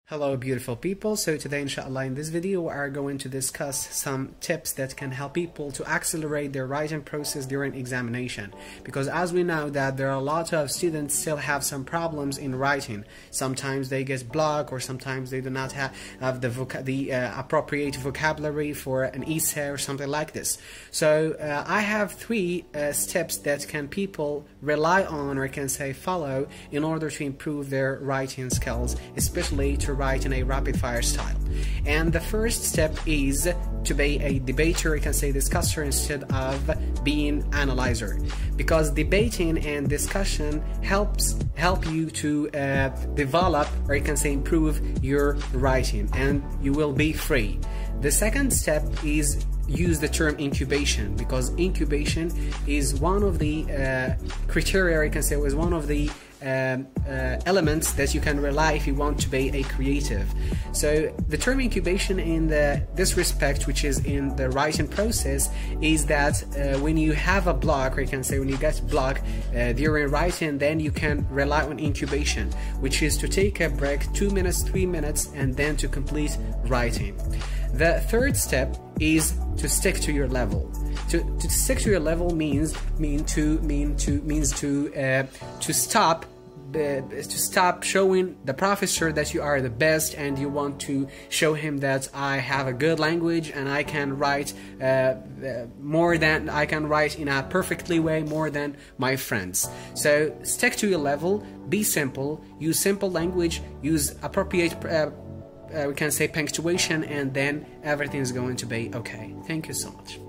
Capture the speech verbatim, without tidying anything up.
Hello beautiful people. So today inshallah in this video we are going to discuss some tips that can help people to accelerate their writing process during examination, because as we know that there are a lot of students still have some problems in writing. Sometimes they get blocked, or sometimes they do not have, have the, voca the uh, appropriate vocabulary for an essay or something like this. So uh, I have three uh, steps that can people rely on, or can say follow, in order to improve their writing skills, especially to write in a rapid fire style. And the first step is to be a debater, you can say discusser, instead of being analyzer, because debating and discussion helps help you to uh, develop, or you can say improve your writing, and you will be free. The second step is use the term incubation, because incubation is one of the uh, criteria, you can say, is one of the Um, uh, elements that you can rely if you want to be a creative. So the term incubation in the, this respect, which is in the writing process, is that uh, when you have a block, or you can say when you get blocked uh, during writing, then you can rely on incubation, which is to take a break, two minutes, three minutes, and then to complete writing. The third step is to stick to your level. To, to stick to your level means mean to mean to means to uh, to stop uh, to stop showing the professor that you are the best, and you want to show him that I have a good language and I can write uh, more than I can write in a perfectly way more than my friends. So stick to your level, be simple, use simple language, use appropriate uh, uh, we can say punctuation, and then everything is going to be okay. Thank you so much.